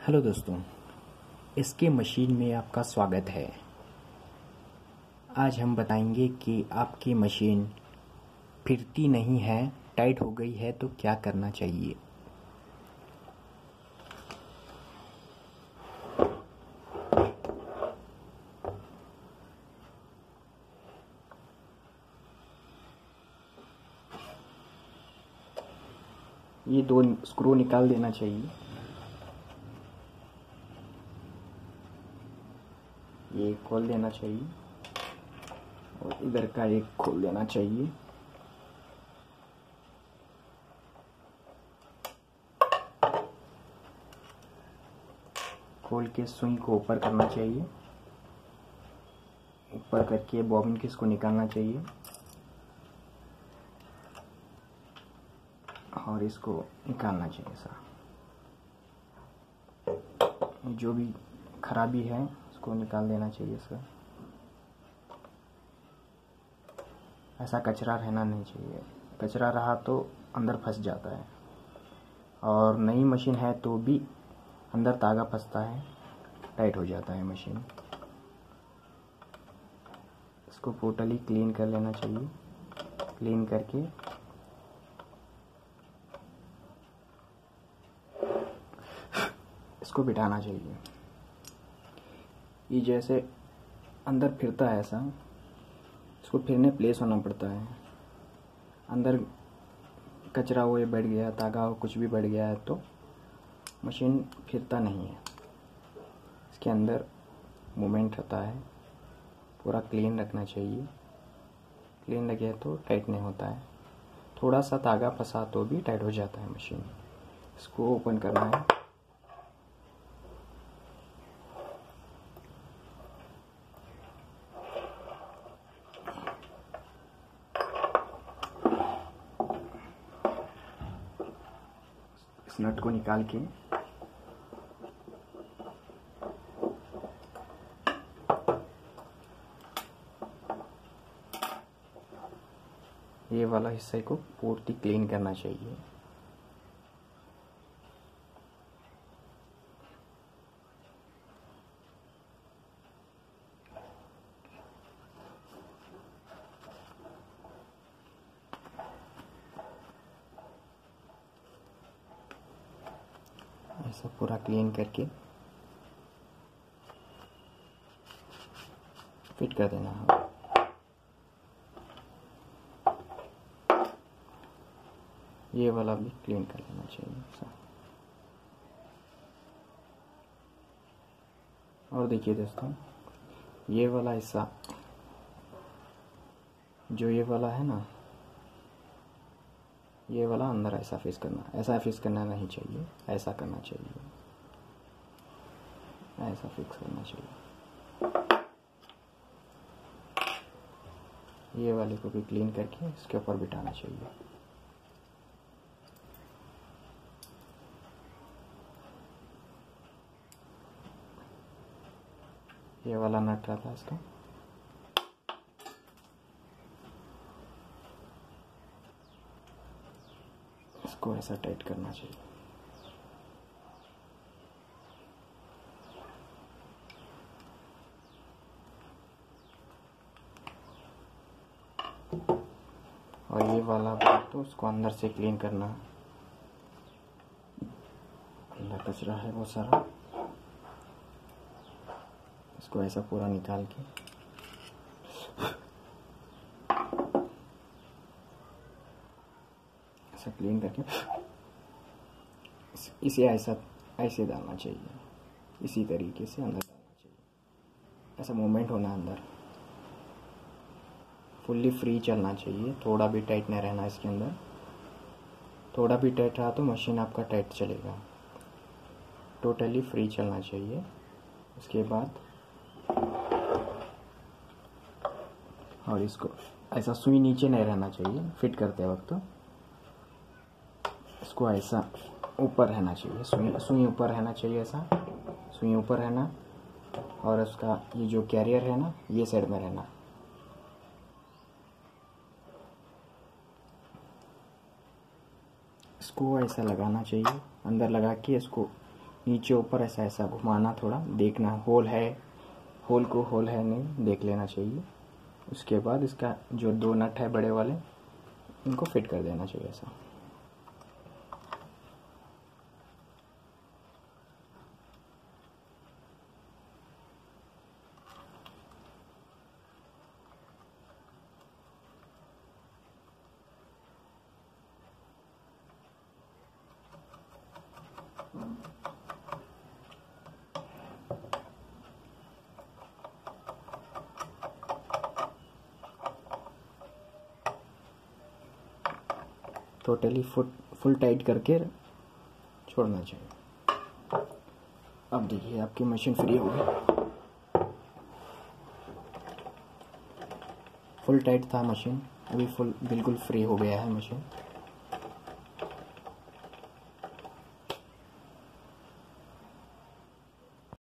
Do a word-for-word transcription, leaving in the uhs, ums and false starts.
Hello दोस्तों, इसके machine में आपका स्वागत है। आज हम बताएंगे कि आपकी मशीन फिरती नहीं है, टाइट हो गई है तो क्या करना चाहिए। ये दो स्क्रू निकाल देना चाहिए। ये खोल देना चाहिए और इधर का एक खोल देना चाहिए। खोल के सुई को ऊपर करना चाहिए। ऊपर करके बॉबिन के इसको निकालना चाहिए और इसको निकालना चाहिए। सर, जो भी खराबी है उसको निकाल देना चाहिए। सर, ऐसा कचरा रहना नहीं चाहिए। कचरा रहा तो अंदर फंस जाता है, और नई मशीन है तो भी अंदर तागा फंसता है, टाइट हो जाता है मशीन। इसको टोटली क्लीन कर लेना चाहिए। क्लीन करके इसको बिठाना चाहिए। ये जैसे अंदर फिरता है ऐसा, इसको फिरने प्लेस होना पड़ता है। अंदर कचरा हो या बैठ गया, तागा हो, कुछ भी बैठ गया है तो मशीन फिरता नहीं है। इसके अंदर मूवमेंट होता है। पूरा क्लीन रखना चाहिए। क्लीन लगे तो टाइट नहीं होता है। थोड़ा सा तागा फंसा तो भी टाइट हो जाता है मशीन। इसको ओपन करना है। इस नट को निकाल के ये वाला हिस्से को पूर्ति क्लीन करना चाहिए। ऐसा पूरा क्लीन करके फिट कर देना है। ये वाला भी क्लीन कर लेना चाहिए। और देखिए दोस्तों, ये वाला हिस्सा जो ये वाला है ना, ये वाला अंदर ऐसा फिक्स करना। ऐसा फिक्स करना नहीं चाहिए, ऐसा करना चाहिए। ऐसा फिक्स करना चाहिए। ये वाले को भी क्लीन करके इसके ऊपर बिठाना चाहिए। ये वाला नट रहता है इसका, इसको ऐसा टाइट करना चाहिए। और ये वाला बात तो उसको अंदर से क्लीन करना। अंदर कचरा है वो सारा, इसको ऐसा पूरा निकाल के ऐसा क्लीन करके इसे ऐसा ऐसे डालना चाहिए। इसी तरीके से अंदर डालना चाहिए। ऐसा मूवमेंट होना अंदर, फुल्ली फ्री चलना चाहिए। थोड़ा भी टाइट नहीं रहना इसके अंदर। थोड़ा भी टाइट रहा तो मशीन आपका टाइट चलेगा। टोटली फ्री चलना चाहिए। उसके बाद और इसको ऐसा सुई नीचे नहीं रहना चाहिए फिट करते वक्त। तो इसको ऐसा ऊपर रहना चाहिए। सुई सुई ऊपर रहना चाहिए। ऐसा सुई ऊपर रहना, और उसका ये जो कैरियर है ना, ये साइड में रहना। इसको ऐसा लगाना चाहिए। अंदर लगा के इसको नीचे ऊपर ऐसा ऐसा घुमाना, थोड़ा देखना होल है, होल को होल है नहीं देख लेना चाहिए। उसके बाद इसका जो दो नट है बड़े वाले, इनको फिट कर देना चाहिए ऐसा। टोटली फुट फुल टाइट करके छोड़ना चाहिए। अब देखिए आपकी मशीन फ्री हो गई। फुल टाइट था मशीन, अभी फुल बिल्कुल फ्री हो गया है मशीन।